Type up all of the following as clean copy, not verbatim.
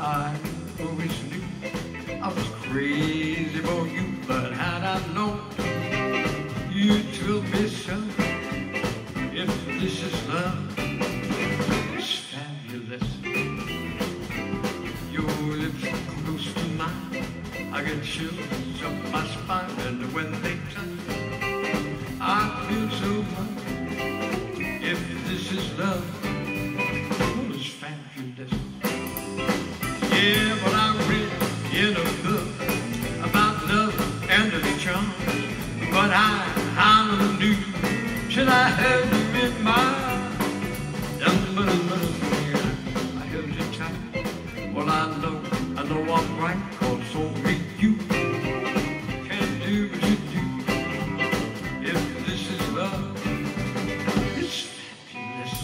I always knew I was crazy for you, but had I known you'd thrill me so. If this is love, it's fabulous. Your lips are close to mine, I get chills up my spine, and when they touch, I feel so much. If this is love, oh, it's fabulous. Yeah, but I read in a book about love and the charm, but I knew till I held you in my I held you tight. Well, I know I'm right, 'cause only you can do what you do. If this is love, it's fabulous.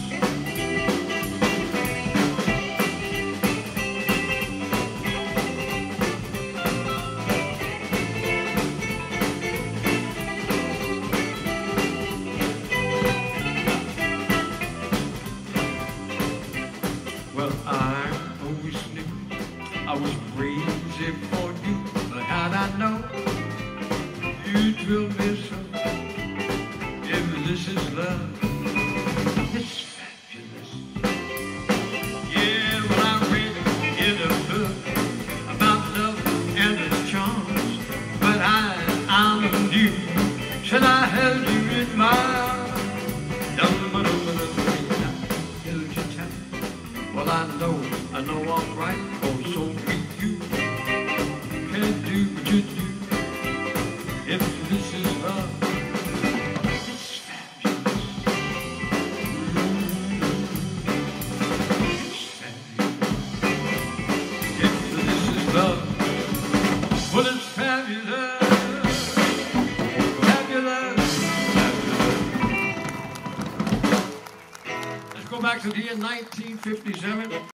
Well, I always knew I was crazy for you, but how'd I know you'd thrill me so? If this is love, it's fabulous. Yeah, well, I read in a book about love and its charms, but I knew till I held you in my well, I know I'm right, 'cause only you can do what you do. If this is love, it's fabulous. It's fabulous. If this is love, well, it's fabulous. Fabulous. Fabulous. Let's go back to the year 1957.